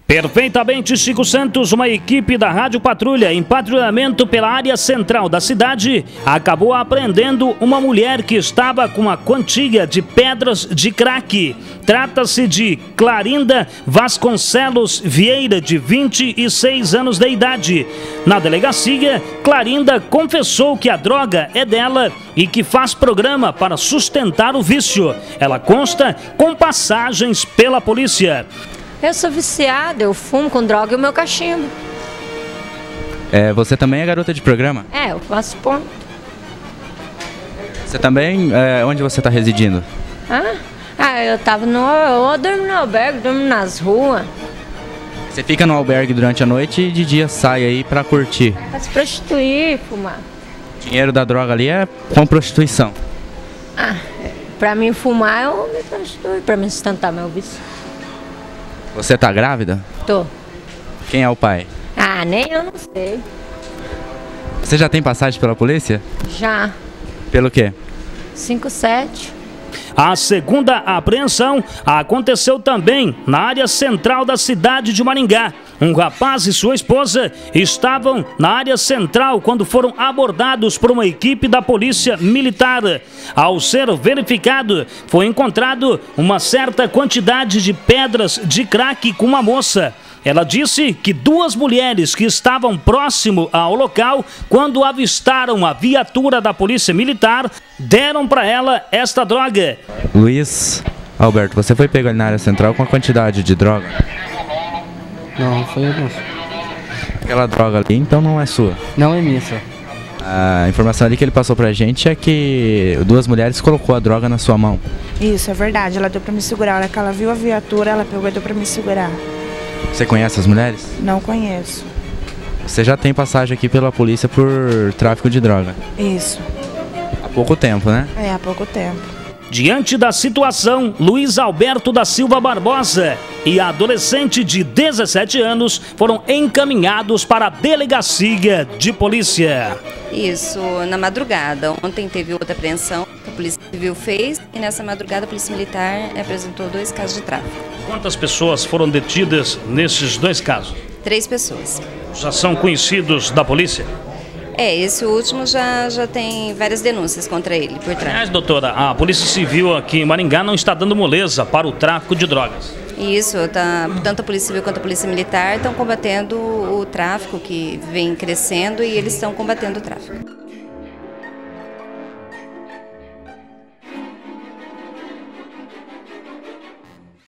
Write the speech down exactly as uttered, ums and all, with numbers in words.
Perfeitamente, Chico Santos, uma equipe da Rádio Patrulha em patrulhamento pela área central da cidade acabou apreendendo uma mulher que estava com uma quantia de pedras de crack. Trata-se de Clarinda Vasconcelos Vieira, de vinte e seis anos de idade. Na delegacia, Clarinda confessou que a droga é dela e que faz programa para sustentar o vício. Ela consta com passagens pela polícia. Eu sou viciada, eu fumo com droga e o meu cachimbo. É, você também é garota de programa? É, eu faço ponto. Você também, é, onde você está residindo? Ah, ah, eu tava no... Eu durmo no albergue, durmo nas ruas. Você fica no albergue durante a noite e de dia sai aí pra curtir. Pra se prostituir, fumar. O dinheiro da droga ali é com prostituição. Ah, pra mim fumar eu me prostituo, pra me sustentar meu vício. Você tá grávida? Tô. Quem é o pai? Ah, nem eu não sei. Você já tem passagem pela polícia? Já. Pelo quê? cinco sete. A segunda apreensão aconteceu também na área central da cidade de Maringá. Um rapaz e sua esposa estavam na área central quando foram abordados por uma equipe da polícia militar. Ao ser verificado, foi encontrado uma certa quantidade de pedras de crack com uma moça. Ela disse que duas mulheres que estavam próximo ao local, quando avistaram a viatura da polícia militar, deram para ela esta droga. Luiz Alberto, você foi pego ali na área central com a quantidade de droga? Não, foi eu não. Aquela droga ali, então não é sua? Não é minha, só. A informação ali que ele passou pra gente é que duas mulheres colocou a droga na sua mão. Isso, é verdade. Ela deu pra me segurar. A hora que ela viu a viatura, ela pegou e deu pra me segurar. Você conhece as mulheres? Não conheço. Você já tem passagem aqui pela polícia por tráfico de droga? Isso. Há pouco tempo, né? É, há pouco tempo. Diante da situação, Luiz Alberto da Silva Barbosa e a adolescente de dezessete anos foram encaminhados para a delegacia de polícia. Isso, na madrugada. Ontem teve outra apreensão que a Polícia Civil fez e nessa madrugada a Polícia Militar apresentou dois casos de tráfico. Quantas pessoas foram detidas nesses dois casos? Três pessoas. Já são conhecidos da polícia? É, esse último já, já tem várias denúncias contra ele por trás. Aliás, doutora, a Polícia Civil aqui em Maringá não está dando moleza para o tráfico de drogas. Isso, tá, tanto a Polícia Civil quanto a Polícia Militar estão combatendo o tráfico que vem crescendo e eles estão combatendo o tráfico.